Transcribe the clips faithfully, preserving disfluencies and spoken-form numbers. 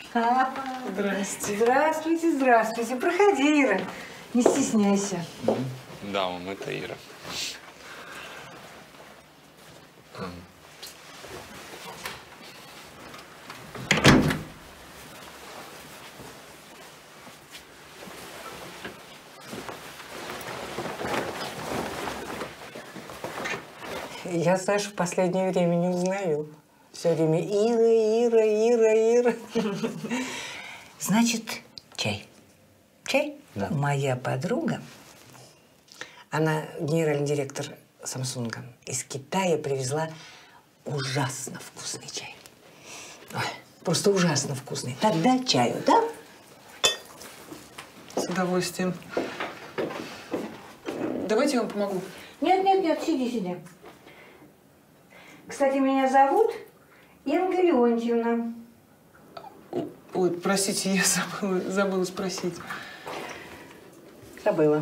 Здрасте. Здравствуйте, здравствуйте. Проходи, Ира. Не стесняйся. Да, мам, это Ира. Я Сашу в последнее время не узнаю. Все время Ира, Ира, Ира, Ира. Значит, чай. Чай? Да. Моя подруга, она генеральный директор Самсунга, из Китая привезла ужасно вкусный чай. Ой, просто ужасно вкусный. Тогда чаю, да? С удовольствием. Давайте я вам помогу. Нет, нет, нет, сиди, сиди. Кстати, меня зовут Инга Леонтьевна. Ой, простите, я забыла, забыла спросить. Забыла.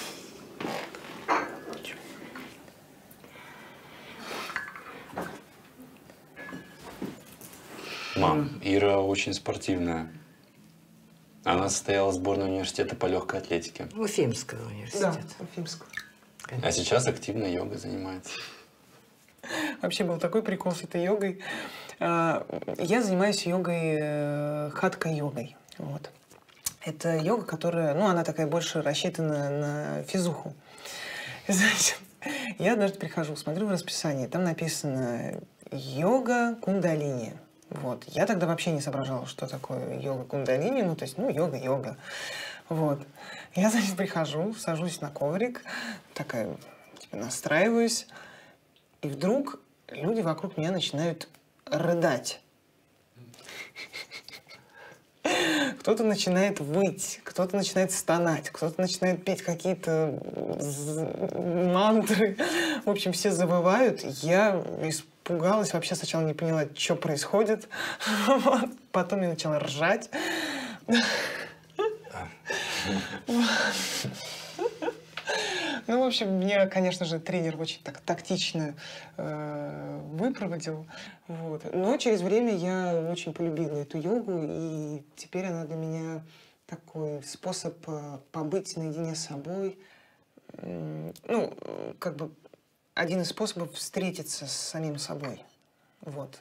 Мам, Ира очень спортивная. Она состояла в сборной университета по легкой атлетике. Уфимского университета. Да, Уфимского. А сейчас активно йогой занимается. Вообще был такой прикол с этой йогой. Я занимаюсь йогой, хатха-йогой. Вот. Это йога, которая, ну, она такая больше рассчитана на физуху. И, знаете, я однажды прихожу, смотрю в расписании, там написано йога кундалини. Вот. Я тогда вообще не соображала, что такое йога кундалини, ну, то есть, ну, йога-йога. Вот. Я, значит, прихожу, сажусь на коврик, такая, типа, настраиваюсь, и вдруг люди вокруг меня начинают рыдать. Кто-то начинает выть, кто-то начинает стонать, кто-то начинает петь какие-то мантры. В общем, все завывают. Я испугалась, вообще сначала не поняла, что происходит. Потом я начала ржать. Ну, в общем, меня, конечно же, тренер очень так тактично э, выпроводил. Вот. Но через время я очень полюбила эту йогу, и теперь она для меня такой способ э, побыть наедине с собой. Э, ну, как бы один из способов встретиться с самим собой. Вот.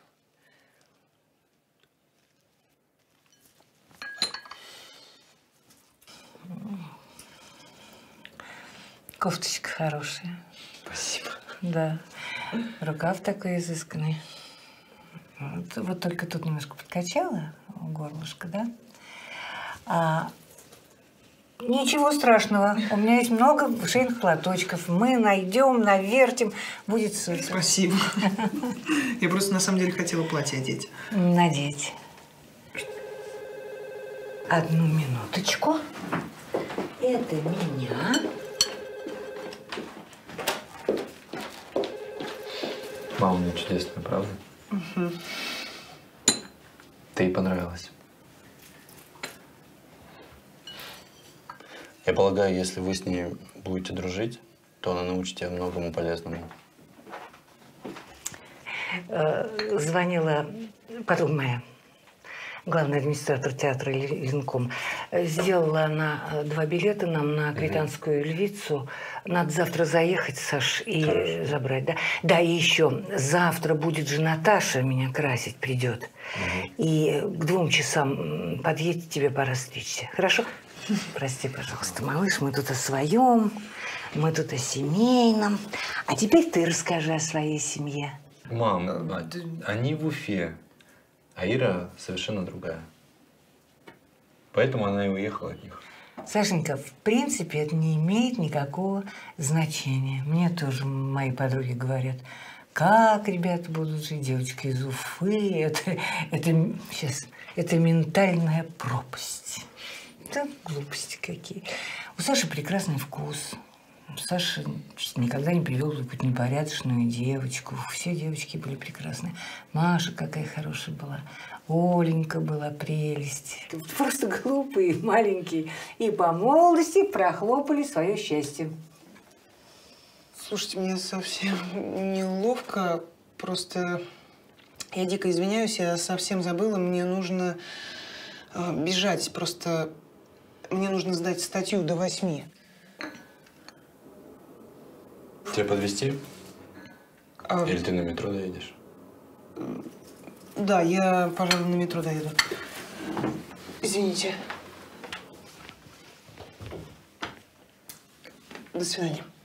Кофточка хорошая. Спасибо. Да. Рукав такой изысканный. Вот, вот только тут немножко подкачала горлышко, да? А, ничего страшного. У меня есть много шейных платочков. Мы найдем, навертим. Будет супер. Спасибо. Я просто на самом деле хотела платье одеть. Надеть. Одну минуточку. Это меня. Мама, мне чудесно, правда? Угу. Ты ей понравилась. Я полагаю, если вы с ней будете дружить, то она научит тебя многому полезному. Звонила подруга моя, главный администратор театра Ленком. Сделала она два билета нам на Кританскую львицу. Надо завтра заехать, Саш, и Хорошо. забрать. Да? Да, и еще завтра будет же Наташа меня красить придет. Угу. И к двум часам подъедет, тебе пора стричься. Хорошо? Прости, пожалуйста, малыш, мы тут о своем, мы тут о семейном. А теперь ты расскажи о своей семье. Мам, а, они в Уфе, а Ира совершенно другая. Поэтому она и уехала от них. Сашенька, в принципе, это не имеет никакого значения. Мне тоже мои подруги говорят, как ребята будут жить, девочка из Уфы, это, это, сейчас, это ментальная пропасть. Да, глупости какие. У Саши прекрасный вкус. Саша никогда не привел какую-то непорядочную девочку. Все девочки были прекрасные. Маша какая хорошая была. Оленька была прелесть. Просто глупые, маленькие. И по молодости прохлопали свое счастье. Слушайте, мне совсем неловко. Просто я дико извиняюсь, я совсем забыла. Мне нужно а, бежать. Просто мне нужно сдать статью до восьми. Тебя подвезти? А, Или ты на метро доедешь? Да, я, пожалуй, на метро доеду. Извините. До свидания.